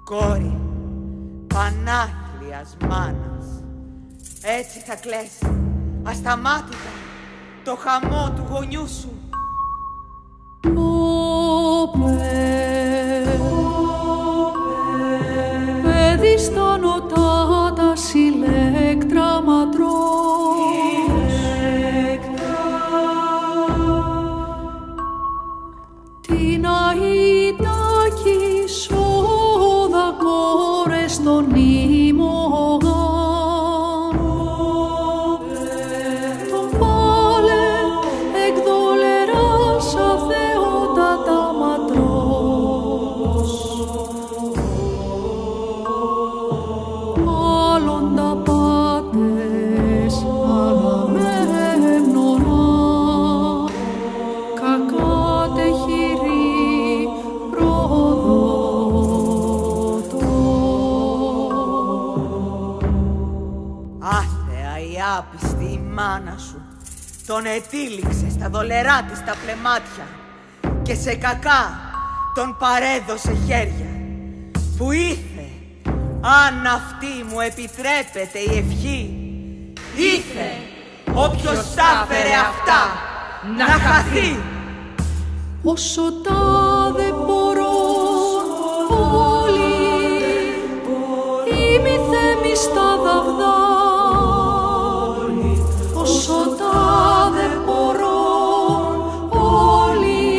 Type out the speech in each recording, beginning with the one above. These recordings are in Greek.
Κόρη πανάθλιας μάνας, έτσι θα κλαίσει ασταμάτητα το χαμό του γονιού σου. Παιδί στα νοτάτα ηλέκτρα ματρός, την αητάκι σόδα κόρες των ήμογαν, τον πάλε εκδολεράς αθεότατα ματρός, άλλοντα πάτες Αγαμέμνονα, κακάτε χειρή προδότο. Άθεα η άπιστη η μάνα σου τον ετύλιξε στα δολερά της τα πλεμάτια και σε κακά τον παρέδωσε χέρια, που ήθε, αν αυτή μου επιτρέπεται η ευχή, ήθε όποιος τα φέρε αυτά να χαθεί. Όσο τάδε μπορώ όλοι, ημιθέμι στα δαβδά, όσο τάδε μπορώ όλοι,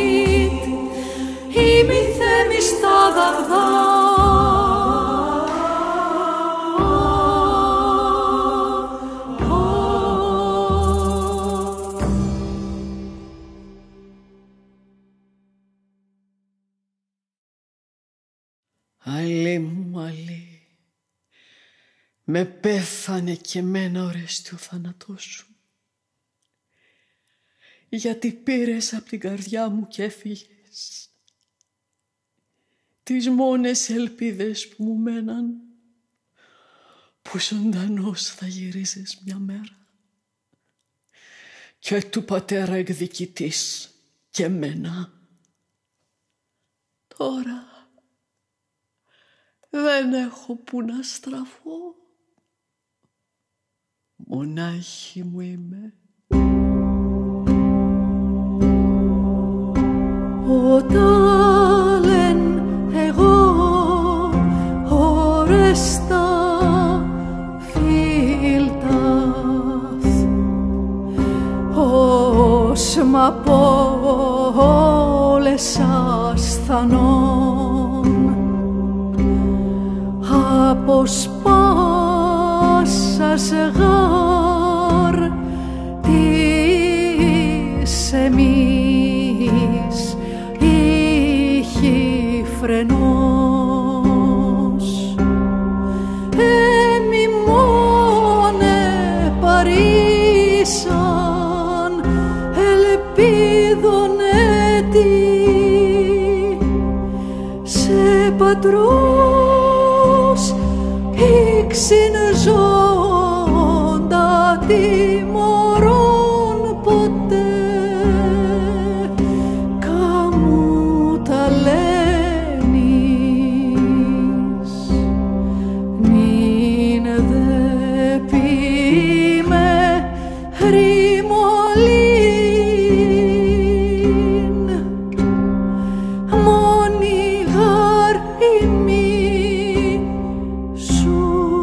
ημιθέμι στα δαβδά. Αλή μου, αλή, με πέθανε και εμένα ορέστη ο θάνατός σου, γιατί πήρες απ' την καρδιά μου και έφυγες τις μόνες ελπίδες που μου μέναν, που ζωντανός θα γυρίζεις μια μέρα και του πατέρα εκδικητής και εμένα. Τώρα δεν έχω που να στραφώ, μονάχη μου είμαι. Όταν εγώ ορέστα φίλτας, ως μ' απόλεσα ασθανών, από σπάσας γάρ της εμείς ήχη φρενός, εμι μόνε παρήσαν ελπίδων έτη σε πατρός ήξιν ζώντα τιμωρών ποτέ, καμού τα λένεις, νυν δε ποιημαι ρημολήν, μόνη γάρ ημί σου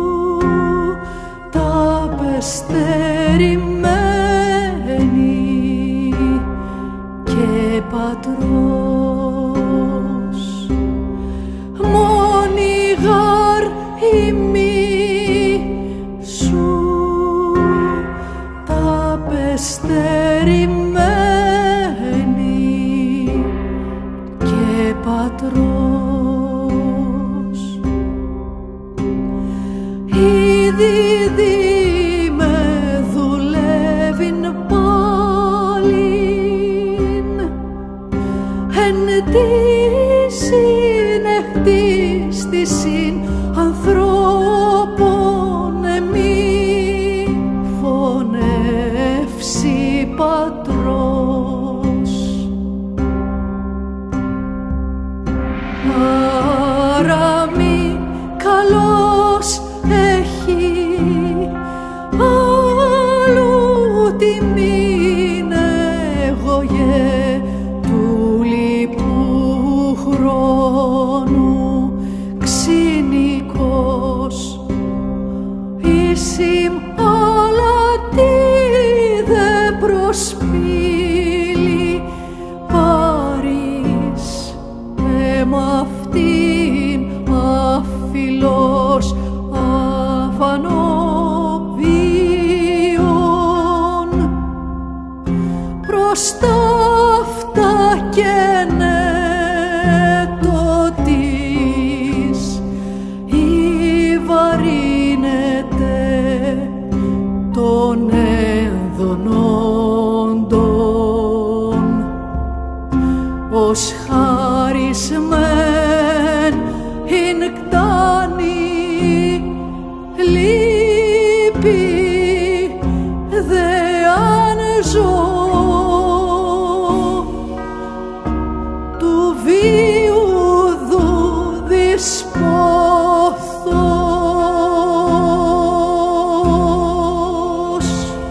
τα πεστερημένη και πατρός, μόνη γάρ ημί σου τα πεστερημένη και πατρός. Ήδη δι με δουλεύειν πάλιν, εν τίσιν εχτίστησιν ανθρώπων εμεί φωνεύσει πατρός. Άρα μη άλλος έχει άλλου τιμήν εγωγέ του λοιπού χρόνου ξυνικός ίσιμ αλλά τι δε προσπίλει πάρεις αυτήν αφιλός αφανό βίον προς ταύτα και νετοτής ή βαρύνεται των ενδονόντων ως χαρισμεν ειν κτάνη λύπη δε αν ζω του βίου δου δυσπόθος.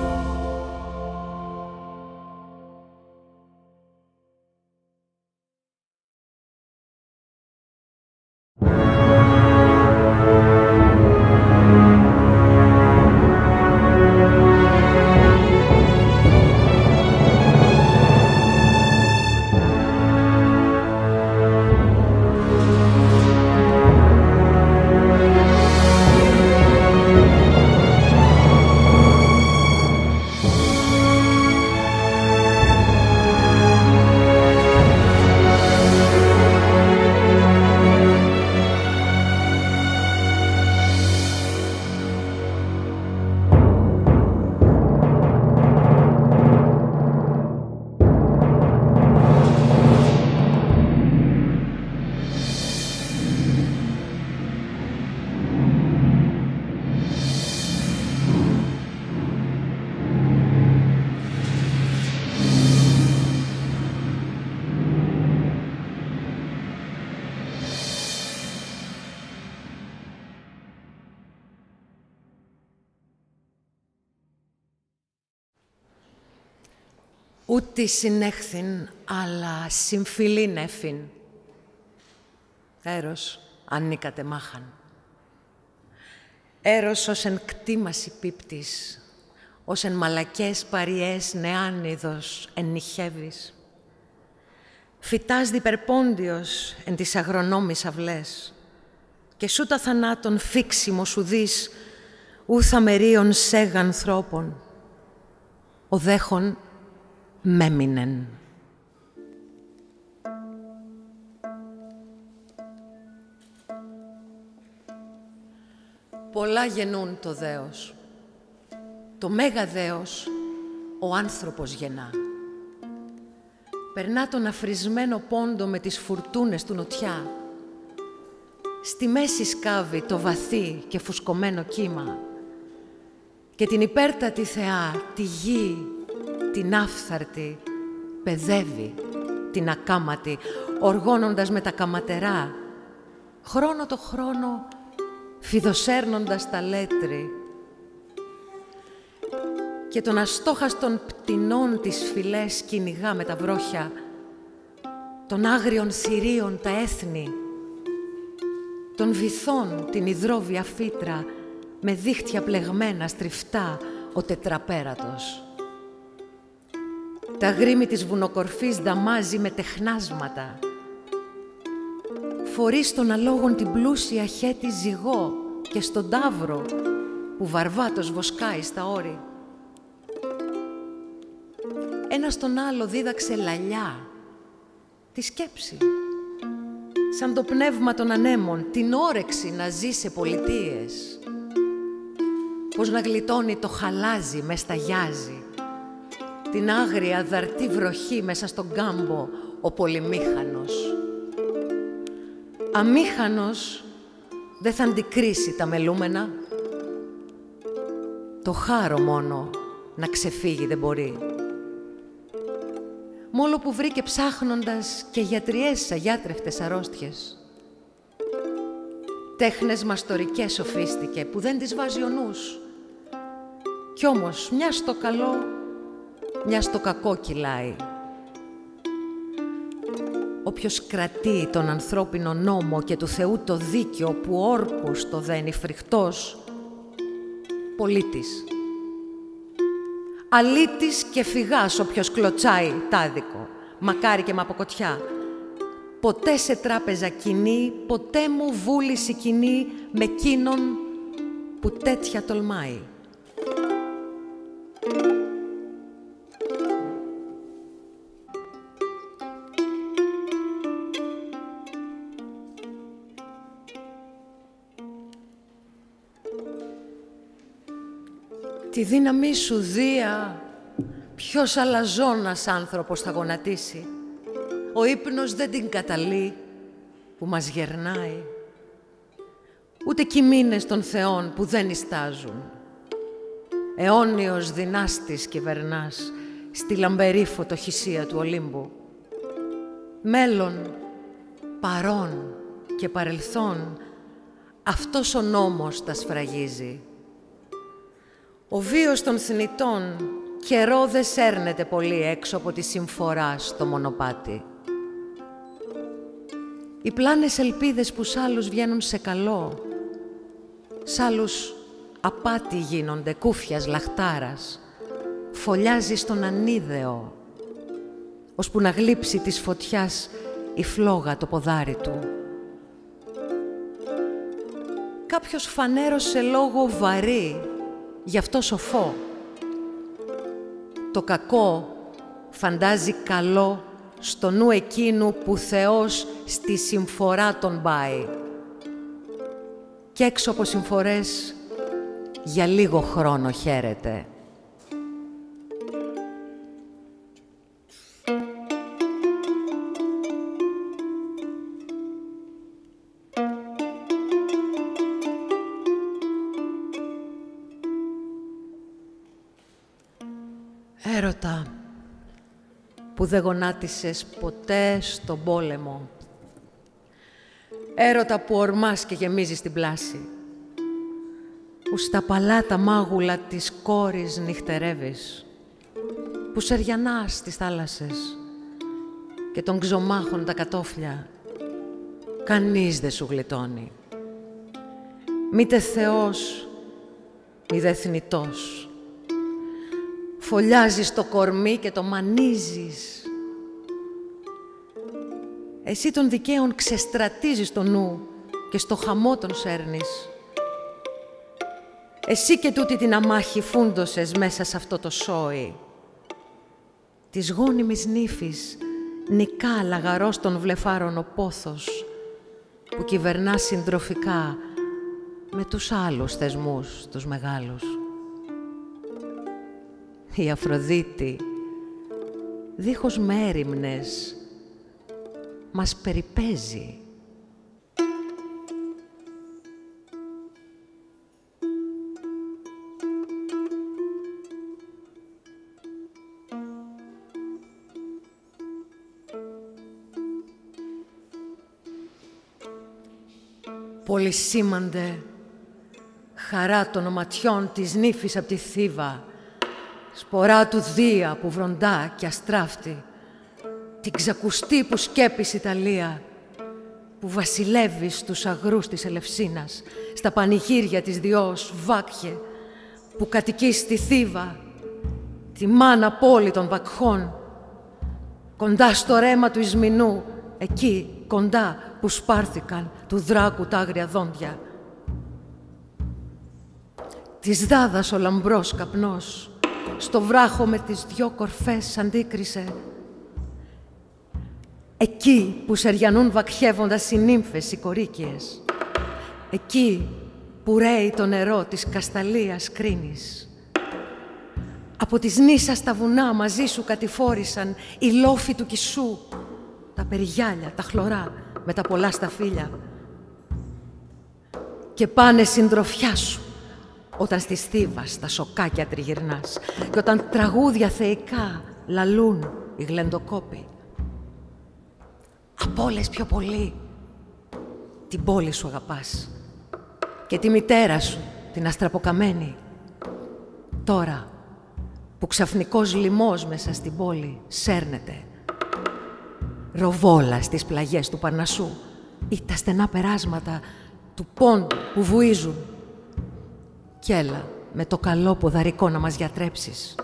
Ούτι συνέχθην, αλλά συμφιλήν έφην. Έρος, ανήκατε μάχαν. Έρος ως εν κτήμαση πίπτης, ως εν μαλακές παριές νεάνιδος εν νυχεύεις. Φυτάς διπερπόντιος εν τις αγρονόμης αυλές, και σου τα θανάτων φίξιμο σου δεις, ου θαμερίων σέγ ανθρώπων. Ο δέχον μέμεινεν. Πολλά γεννούν το δέος. Το μέγα δέος ο άνθρωπος γεννά. Περνά τον αφρισμένο πόντο με τις φουρτούνες του νοτιά. Στη μέση σκάβει το βαθύ και φουσκωμένο κύμα και την υπέρτατη θεά, τη γη, την άφθαρτη, παιδεύει την ακάματη, οργώνοντας με τα καματερά, χρόνο το χρόνο φιδοσέρνοντας τα λέτρη και των αστόχαστων πτηνών τις φυλές κυνηγά με τα βρόχια, των άγριων θηρίων τα έθνη, των βυθών την υδρόβια φύτρα με δίχτυα πλεγμένα στριφτά ο τετραπέρατος. Τα γρήμη της βουνοκορφής δαμάζει με τεχνάσματα. Φορεί στον αλόγων την πλούσια χέτη ζυγό και στον ταύρο που βαρβάτος βοσκάει στα όρη. Ένας τον άλλο δίδαξε λαλιά, τη σκέψη, σαν το πνεύμα των ανέμων, την όρεξη να ζει σε πολιτείες. Πώς να γλιτώνει το χαλάζι μες στα γιάζι, την άγρια δαρτή βροχή μέσα στον κάμπο ο πολυμήχανος. Αμήχανος δεν θα αντικρίσει τα μελούμενα. Το χάρο μόνο να ξεφύγει δεν μπορεί. Μόλο που βρήκε ψάχνοντας και γιατριές αγιάτρευτες αρρώστιες. τέχνες μαστορικές σοφίστηκε που δεν τις βάζει ο νους. Κι όμως μια στο καλό, μια στο κακό κυλάει. Όποιος κρατεί τον ανθρώπινο νόμο και του Θεού το δίκαιο που όρκους το δένει φρικτός, πολίτης. Αλήτης και φυγάς όποιος κλωτσάει τάδικο, μακάρι και μ' αποκοτιά. Ποτέ σε τράπεζα κοινή, ποτέ μου βούληση κοινή με κείνον που τέτοια τολμάει. Τη δύναμή σου Δία, ποιος αλαζόνας άνθρωπος θα γονατίσει. Ο ύπνος δεν την καταλύει που μας γερνάει. Ούτε κι οι μήνες των θεών που δεν ιστάζουν. Αιώνιος δυνάστης κυβερνάς στη λαμπερή φωτοχυσία του Ολύμπου. Μέλλον, παρόν και παρελθόν, αυτός ο νόμος τα σφραγίζει. Ο βίος των θνητών καιρό δεν σέρνεται πολύ έξω από τη συμφορά στο μονοπάτι. Οι πλάνες ελπίδες που σ' άλλους βγαίνουν σε καλό, σ' άλλους απάτη γίνονται κούφιας λαχτάρας, φωλιάζει στον ανίδεο, ώσπου να γλύψει της φωτιάς η φλόγα το ποδάρι του. Κάποιος φανέρωσε λόγο βαρύ, γι' αυτό σοφό. Το κακό φαντάζει καλό στο νου εκείνου που Θεός στη συμφορά τον πάει. Κι έξω από συμφορές για λίγο χρόνο χαίρεται. Έρωτα που δεν γονάτισες ποτέ στον πόλεμο. Έρωτα που ορμάς και γεμίζεις την πλάση. Που στα παλάτα μάγουλα της κόρης νυχτερεύεις. Που σεριανάς στις θάλασσες και των ξωμάχων τα κατόφλια. Κανείς δεν σου γλιτώνει. Μήτε Θεός, μήτε θνητός. Φωλιάζεις το κορμί και το μανίζεις. Εσύ των δικαίων ξεστρατίζεις το νου και στο χαμό τον σέρνεις. Εσύ και τούτη την αμάχη φούντωσες μέσα σε αυτό το σόι. Της γόνιμης νύφης νικά λαγαρός των βλεφάρων ο πόθος που κυβερνά συντροφικά με τους άλλους θεσμούς τους μεγάλους. Η Αφροδίτη, δίχως μέριμνες, μας περιπέζει. Πολυσήμαντε, χαρά των οματιών της νύφης απ' τη Θήβα, σπορά του Δία που βροντά και αστράφτη, την ξακουστή που σκέπεις Ιταλία, που βασιλεύει στους αγρούς της Ελευσίνας, στα πανηγύρια της Διός Βάκχε, που κατοικεί στη Θήβα, τη μάνα πόλη των Βακχών, κοντά στο ρέμα του Ισμηνού, εκεί κοντά που σπάρθηκαν του δράκου τ' άγρια δόντια. Της Δάδας ο λαμπρός καπνός, στο βράχο με τις δυο κορφές αντίκρισε. Εκεί που σεριανούν βακχεύοντας οι νύμφες οι κορίκιες. Εκεί που ρέει το νερό της Κασταλίας κρίνης. Από τις νήσας τα βουνά μαζί σου κατηφόρησαν οι λόφοι του Κισού, τα περιγιάλια, τα χλωρά με τα πολλά σταφύλια. Και πάνε συντροφιά σου όταν στη Θήβα στα σοκάκια τριγυρνάς και όταν τραγούδια θεϊκά λαλούν οι γλεντοκόποι. Απ' όλες πιο πολύ την πόλη σου αγαπάς και τη μητέρα σου, την αστραποκαμένη. Τώρα που ξαφνικός λοιμός μέσα στην πόλη σέρνεται, ροβόλα στις πλαγιές του Παρνασσού ή τα στενά περάσματα του πόντου που βουίζουν. Κι έλα με το καλό ποδαρικό να μας γιατρέψεις.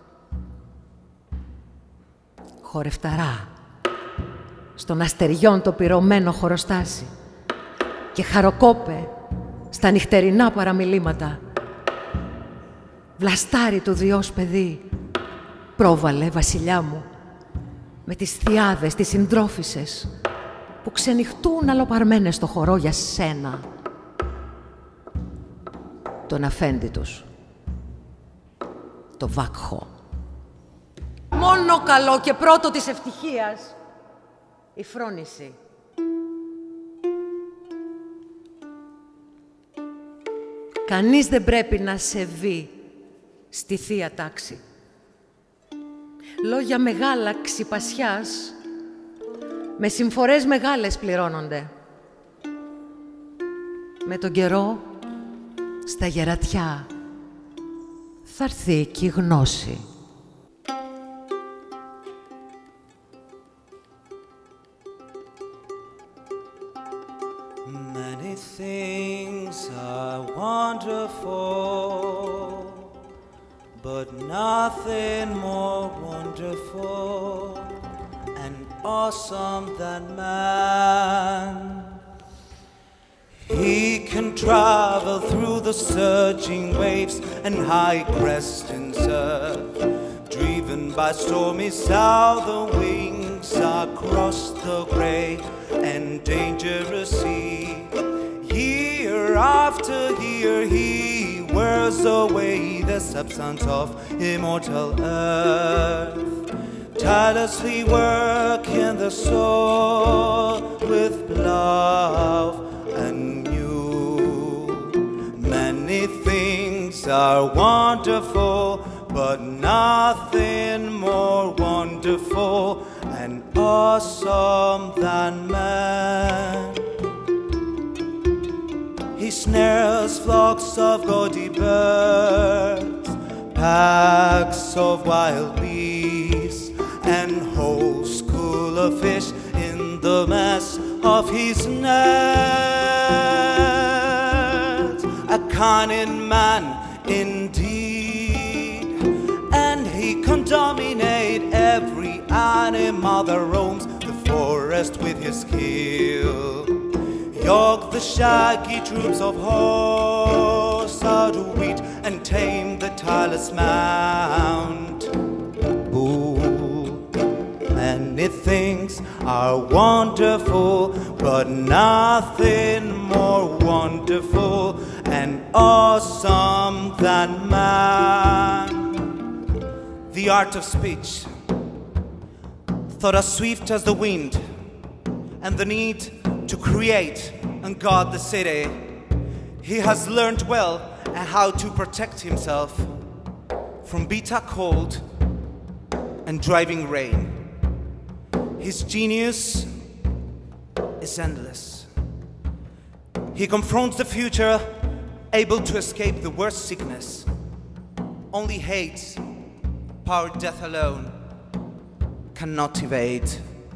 Χορευταρά, στον αστεριών το πυρωμένο χοροστάσι και χαροκόπε στα νυχτερινά παραμιλήματα. Βλαστάρι του Διός παιδί, πρόβαλε, βασιλιά μου, με τις θιάδες, τις συντρόφισσες, που ξενυχτούν αλλοπαρμένες στο χορό για σένα. Τον αφέντη τους, το βάκχο. Μόνο καλό και πρώτο της ευτυχίας, η φρόνηση. Κανείς δεν πρέπει να σεβεί στη θεία τάξη. Λόγια μεγάλα ξυπασιάς με συμφορές μεγάλες πληρώνονται. Με τον καιρό, στα γερατιά, θα έρθει και η γνώση. Many things are wonderful, but nothing more wonderful and awesome than man. He can travel through the surging waves and high cresting surf, driven by stormy southern winds across the grey and dangerous sea. Year after year he wears away the substance of immortal earth, tirelessly working the soul with love anew. Many things are wonderful, but nothing more wonderful and awesome than man. He snares flocks of gaudy birds, packs of wild bees, and whole school of fish in the mess of his net. A cunning man indeed, and he can dominate every animal that roams the forest with his skill. Yoke the shaggy troops of horse out to wheat and tame the tireless mount. Ooh, many things are wonderful, but nothing more wonderful and awesome than man. The art of speech, thought as swift as the wind, and the need to create and guard the city. He has learned well how to protect himself from bitter cold and driving rain. His genius is endless. He confronts the future, able to escape the worst sickness. Only hate, power, death alone cannot evade.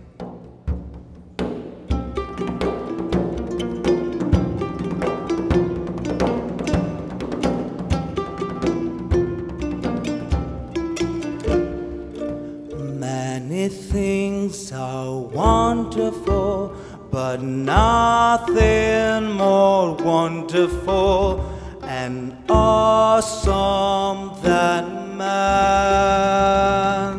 Many things are wonderful, but nothing more wonderful and awesome than man.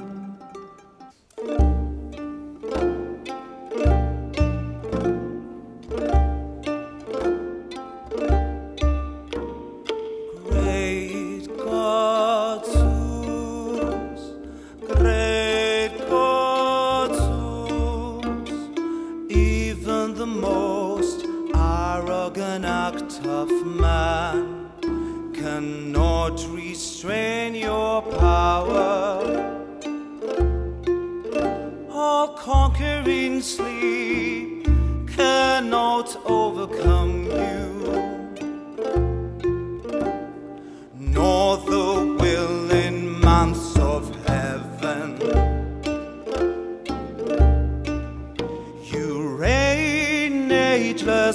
Great God Zeus, great God Zeus, even the most arrogant act of man cannot restrain your power. All conquering sleep cannot overcome you.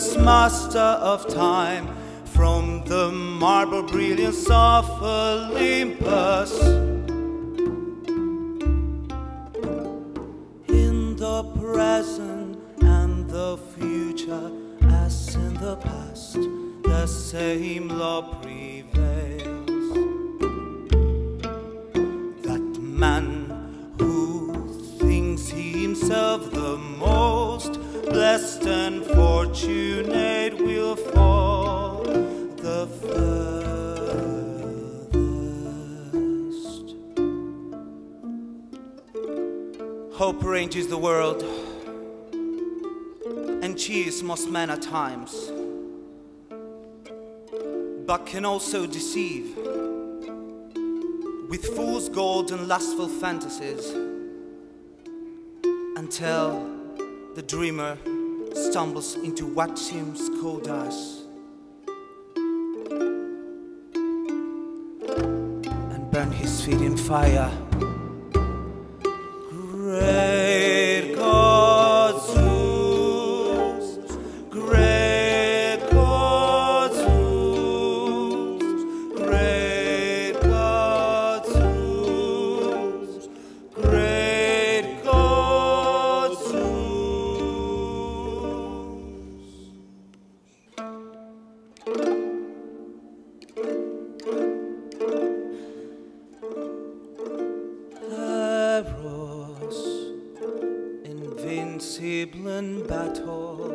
famous master of time, from the marble brilliance of Olympus. In the present and the future, as in the past, the same law prevails. That man who thinks he himself the most blessed and fortunate will fall the furthest. Hope ranges the world and cheers most men at times, but can also deceive with fool's gold and lustful fantasies, until the dreamer stumbles into what seems cold ice and burn his feet in fire. Great God Zeus, great God Zeus, great God Zeus, great God Zeus. Eros, invincible in battle,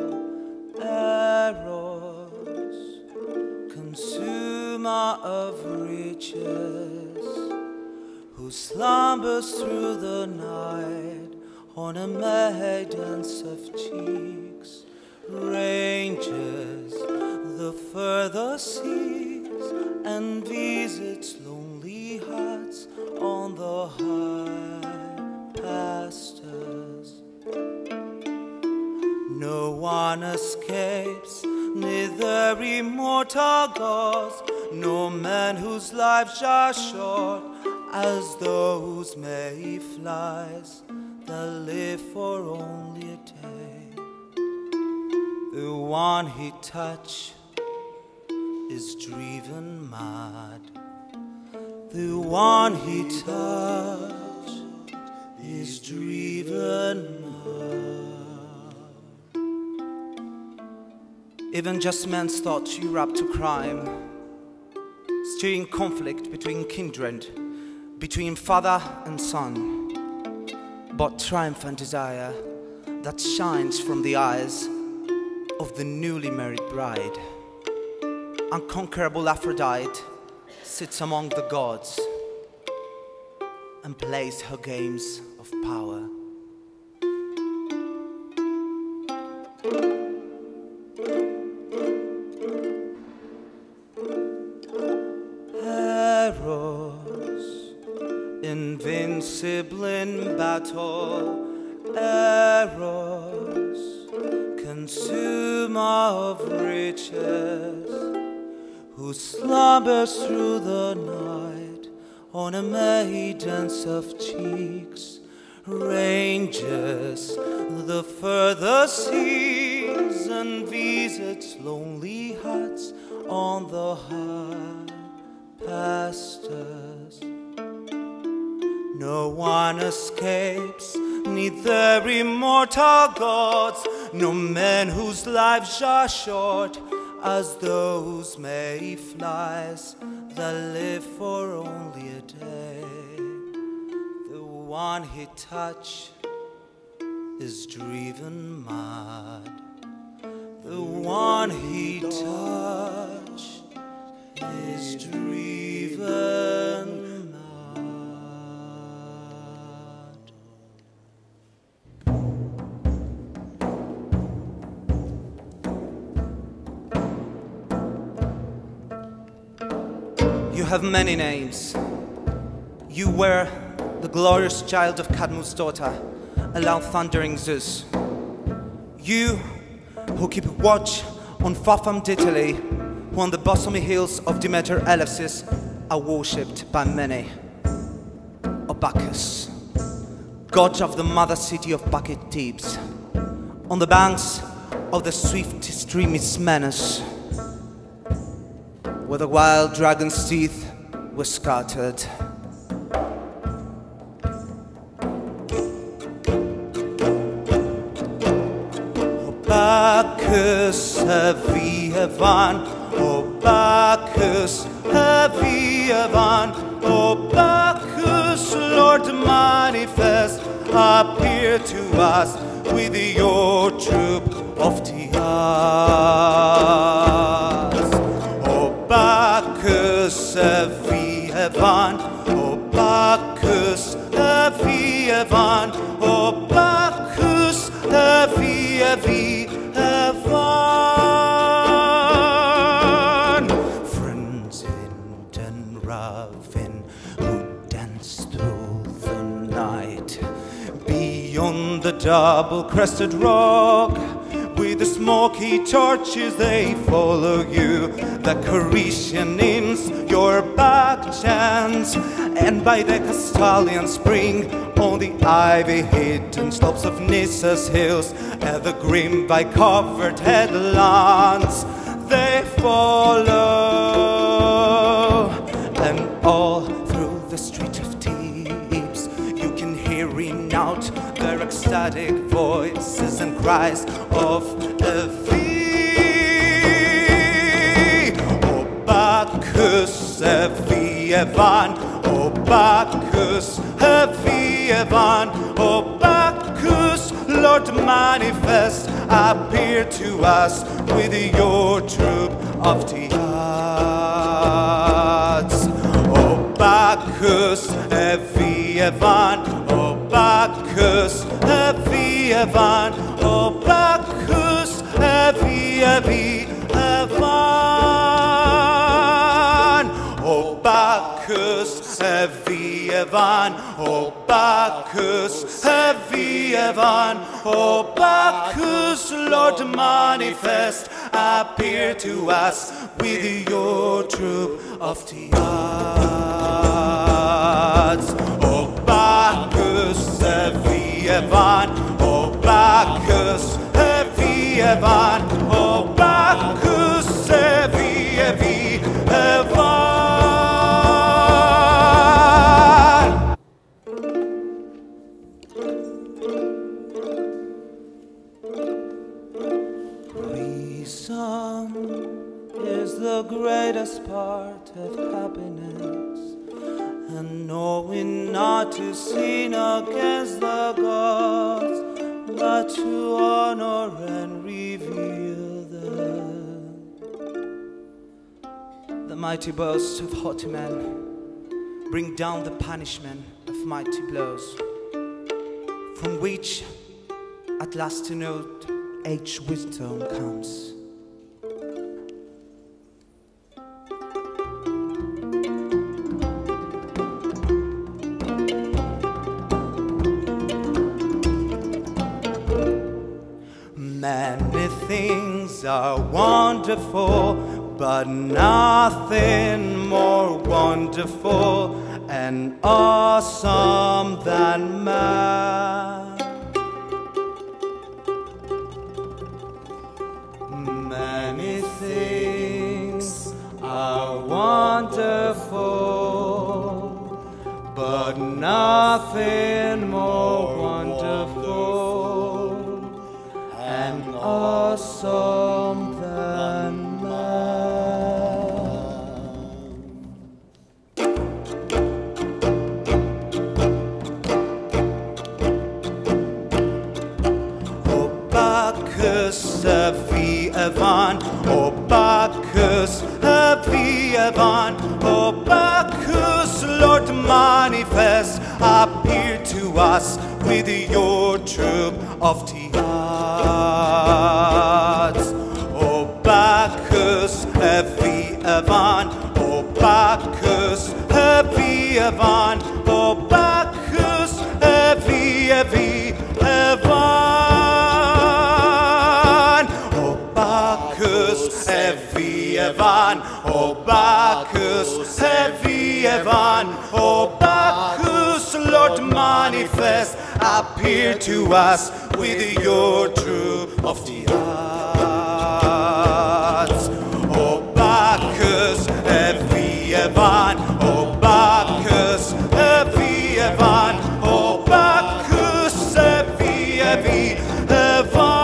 Eros, consumer of riches, who slumbers through the night on a maidens of cheeks, ranges the further seas and visits lonely hearts on the high pastures. No one escapes, neither immortal gods, nor men whose lives are short as those mayflies that live for only a day. The one he touches is driven mad. The one he touches is driven mad. Even just men's thoughts erupt to crime, stirring conflict between kindred, between father and son, but triumph and desire that shines from the eyes of the newly married bride. Unconquerable Aphrodite sits among the gods and plays her games of power. Eros, invincible in battle, Eros, consumer of riches, who slumbers through the night on a maidens of cheeks, ranges the further seas and visits lonely huts on the high pastures. No one escapes, neither immortal gods, nor men whose lives are short as those mayflies that live for only a day. The one he touches is driven mad. The one he touches is driven mad. You have many names. You were the glorious child of Cadmus' daughter, a loud thundering Zeus. You who keep watch on far-famed Italy, who on the bosomy hills of Demeter Eleusis are worshipped by many. O Bacchus, god of the mother city of Bacchic Thebes, on the banks of the swift stream Ismenus, where the wild dragon's teeth were scattered. O Bacchus, Aviavan, O Bacchus, Aviavan, O Bacchus, Lord manifest, appear to us with your troop of tiaras. O Bacchus, Aviavan, O Bacchus, Aviavan, O Bacchus, Aviavan. Frenzied and raving, who dance through the night beyond the double-crested rock. With the smoky torches they follow you, the Corinthian inns your back chance, and by the Castalian spring on the ivy-hidden slopes of Nissa's hills, at the grim by covered headlands they follow, and all through the street of Thebes you can hear ring out their ecstatic voices and cries of Evi. O Bacchus, Eviavan, O Bacchus, Eviavan, O Bacchus, Lord manifest, appear to us with your troop of tiads. O Bacchus, Eviavan, O Bacchus, Eviavan, O Bacchus, Eviavan. O Bacchus, Eviavan, O Bacchus, Eviavan, O Bacchus, Lord manifest, appear to us with your troop of tiads. O Bacchus, Eviavan, O Bacchus, Eviavan, O Bacchus, Eviavan. Reason is the greatest part of happiness, and knowing not to sin against the gods, but to honor and revere them. The mighty boasts of haughty men bring down the punishment of mighty blows, from which at last to note age wisdom comes. Many things are wonderful, but nothing more wonderful and awesome than man. Many things are wonderful, but nothing more wonderful and awesome than man. O Bacchus, Eviavan, O Bacchus, Eviavan, O Bacchus, Lord manifest, appear to us with your troop of tiads. O Bacchus, Eviavan, O Bacchus, Eviavan, O Bacchus, Eviavan. O Bacchus, Eviavan, O Bacchus, Eviavan, O Bacchus, Lord, manifest, appear to us with your truth of the arts. O Bacchus, Evi Evan, O Bacchus, Evi Evan, O Bacchus, Evi Evi Evan.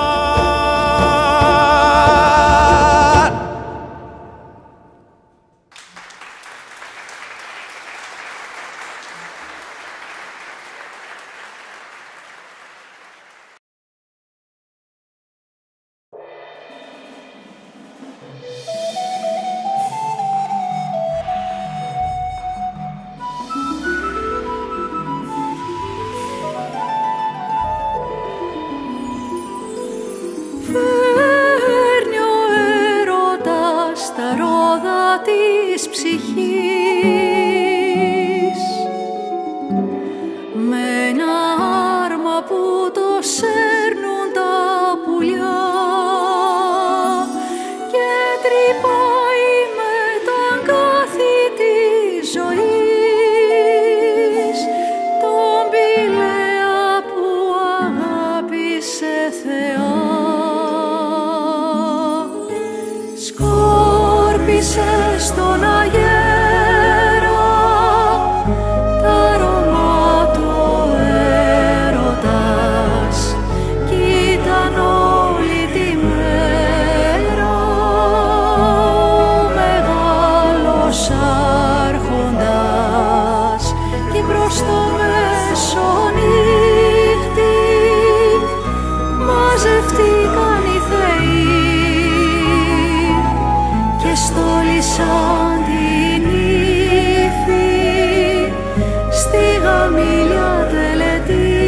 Φέρνει ο έρωτας τα ρόδα της ψυχής με ένα άρμα που το σέρνουν τα πουλιά και τρυπάει με τα αγκάθι της ζωής τον πηλαία που αγάπησε Θεά. Σκόρπισε στον αγέρα τα αρώμα του έρωτας κι ήταν όλη τη μέρα ο μεγάλος άρχοντας κι προς το μεσονύχτη μαζευτήκαν οι θεοί και στόλισαν την ύφη στη γαμήλια τελετή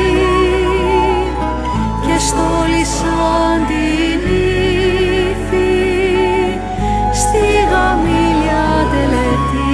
και στόλισαν την ύφη στη γαμήλια τελετή.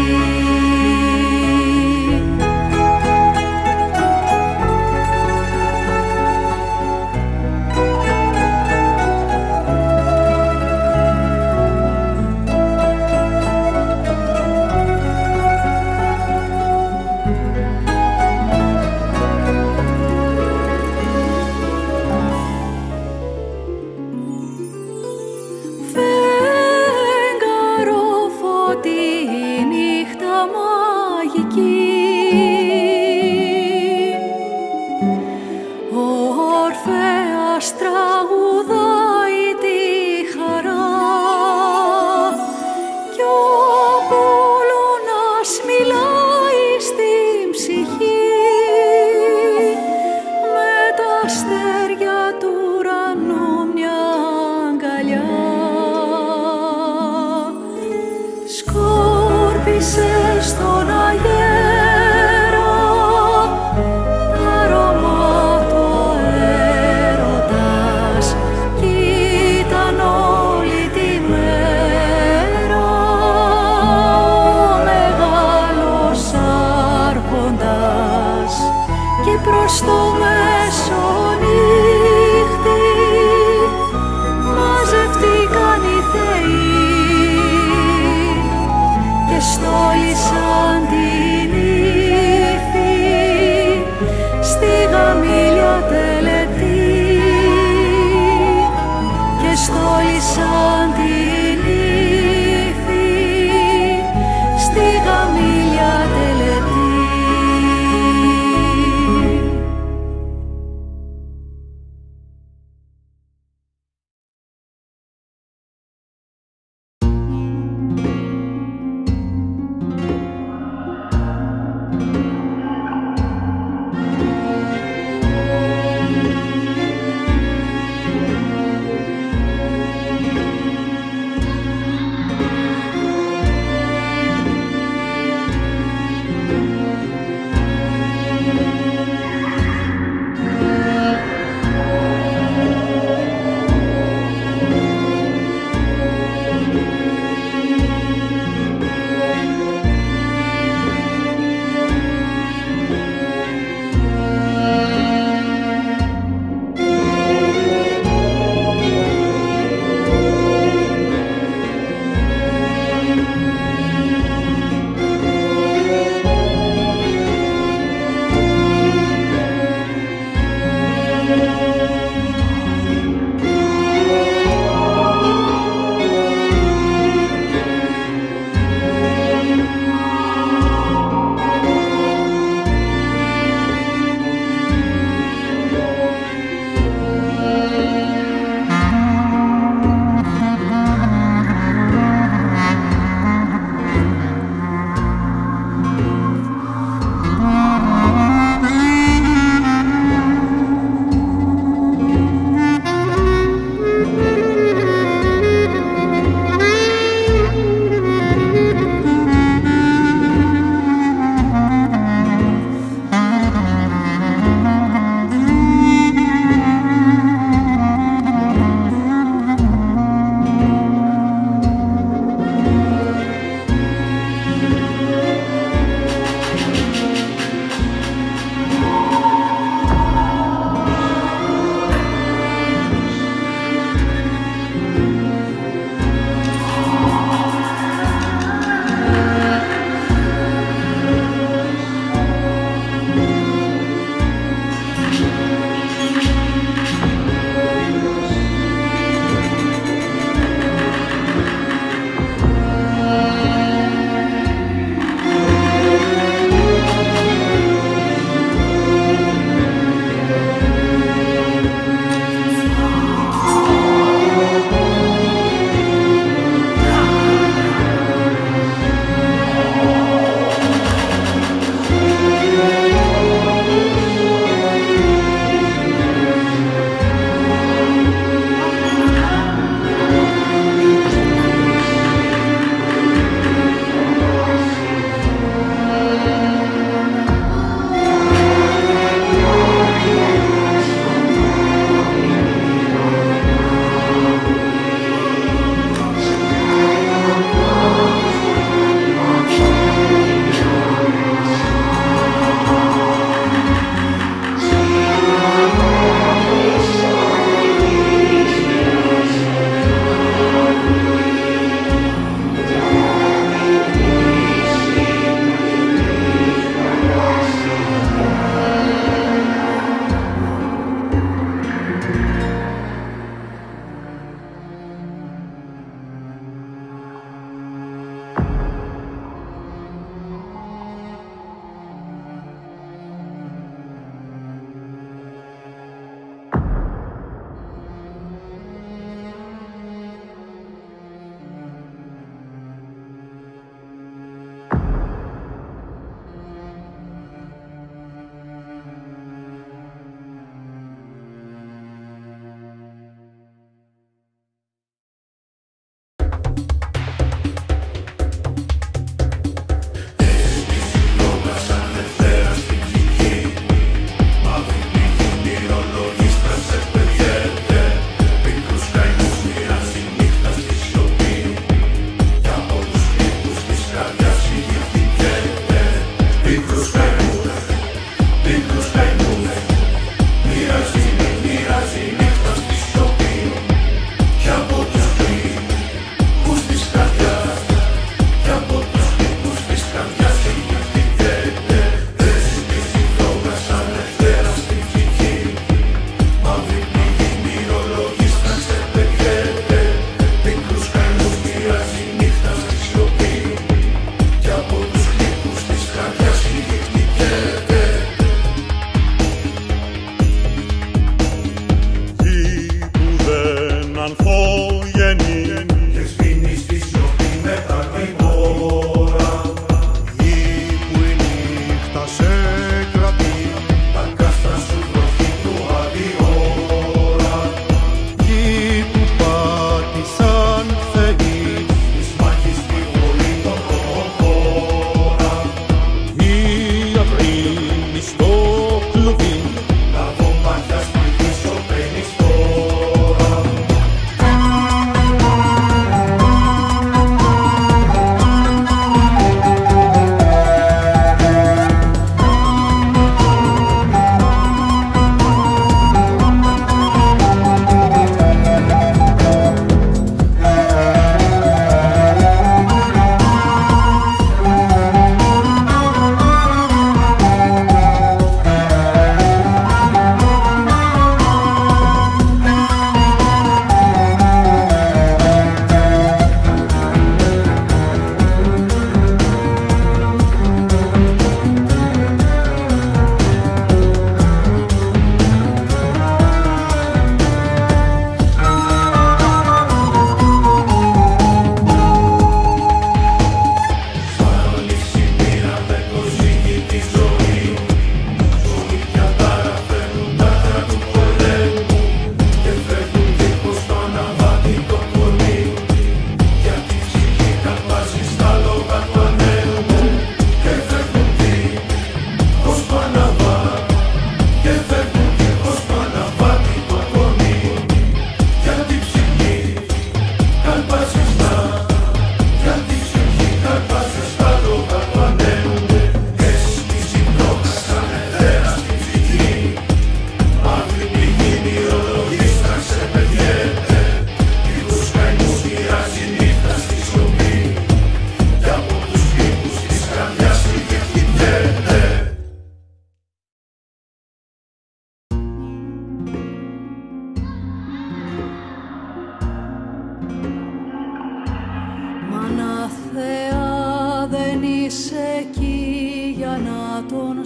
Θεά, δεν είσαι εκεί για να τον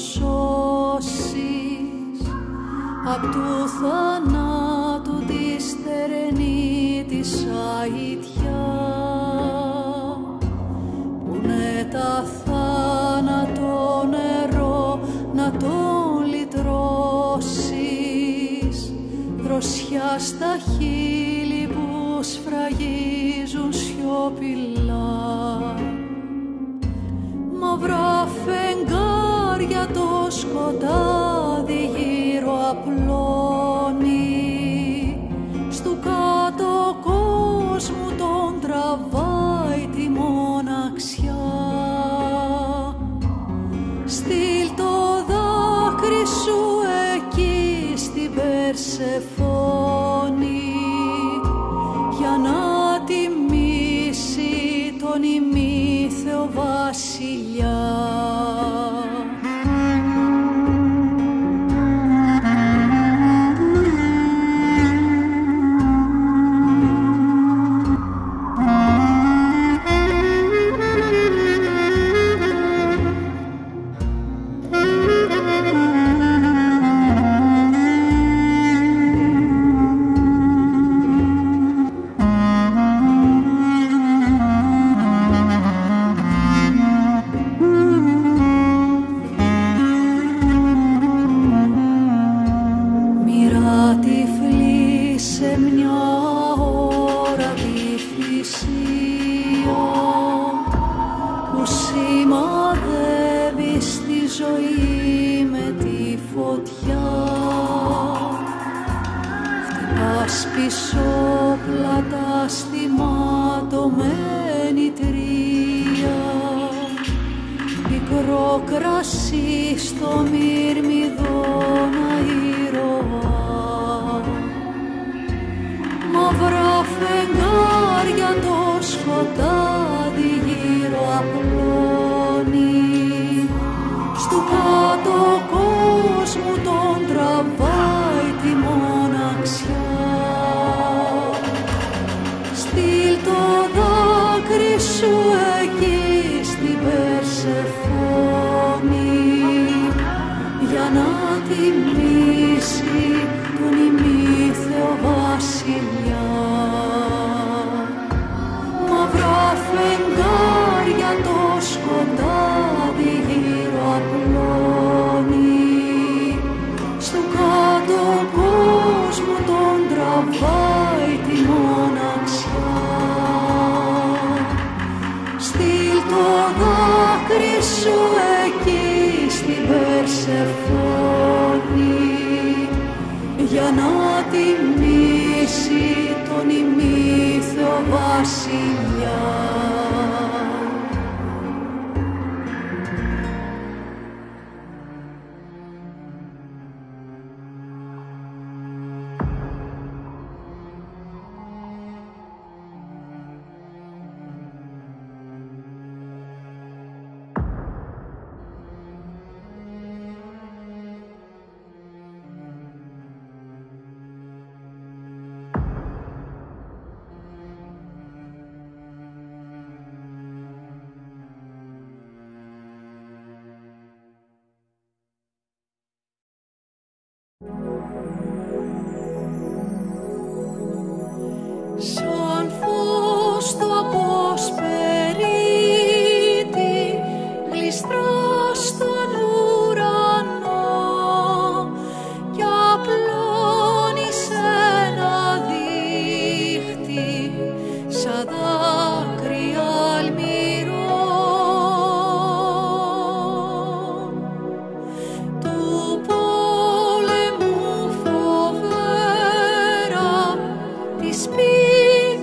σώσεις απ' του θανάτου τη στερενή της αητιά, που είναι τα θάνατο νερό να τον λυτρώσεις, δροσιά στα χείλη που σφραγίζουν σιωπηλά, μαυρά φεγγάρια το σκοτάδι γύρω απλώνει, στου κάτω κόσμου τον τραβάει τη μοναξιά. Στείλ το δάκρυ σου εκεί στην Περσεφόνη, για να τιμήσει τον ημίθεο βασιλιά. Σαν φως το αποσπερίτη γλιστρά στον ουρανό κι απλώνει σε ένα δίχτυ σαν δάκρυ αλμυρό του πόλεμου φοβέρα της πίσης.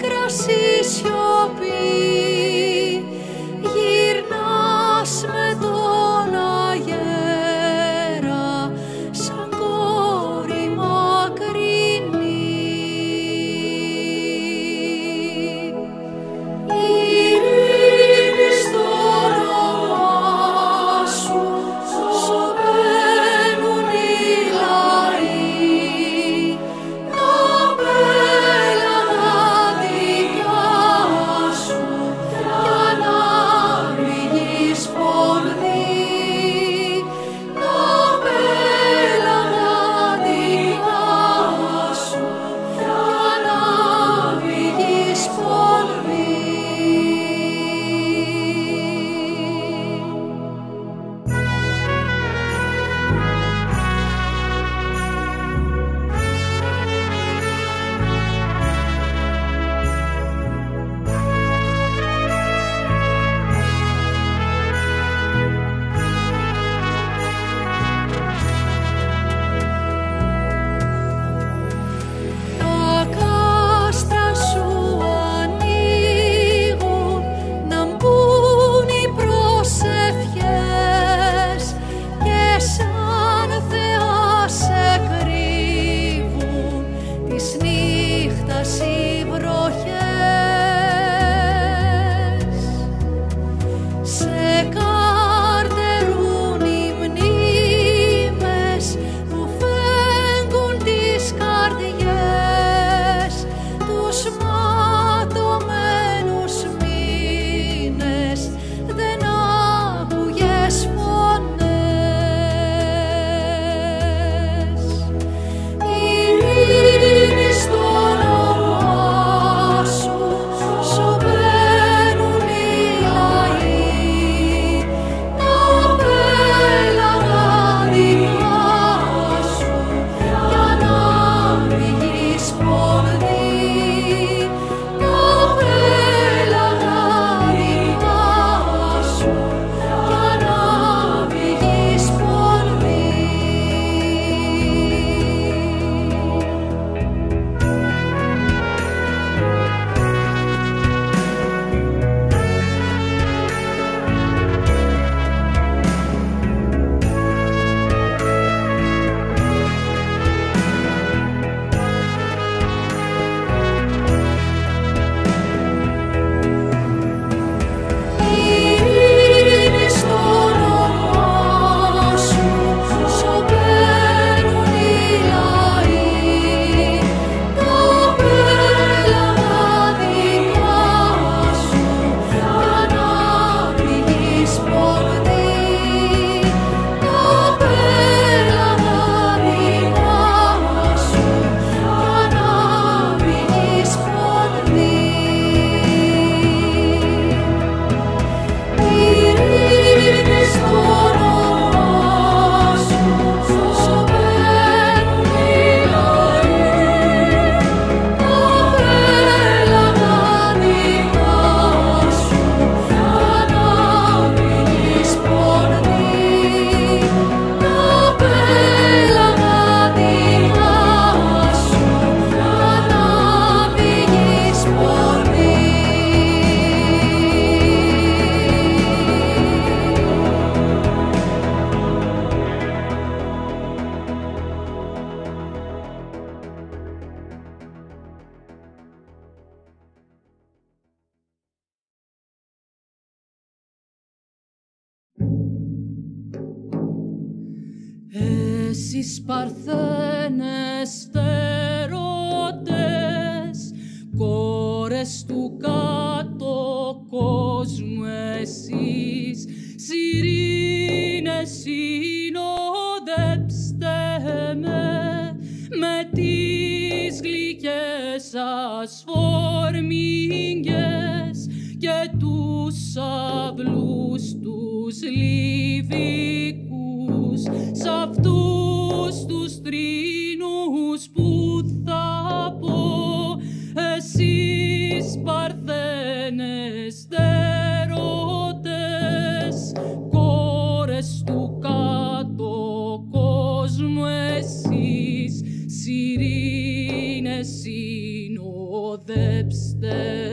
Εσείς παρθένες στερώτες, κόρες του κάτω κόσμου εσείς, σιρήνες συνοδέψτε με τις γλυκές σας φορμίγγες και τους αυλούς τους λιβικούς, σ' αυτούς τους τρίνους που θα πω. Εσείς παρθένες στερώτες, κόρες του κάτω κόσμου εσείς, σιρήνες συνοδέψτε.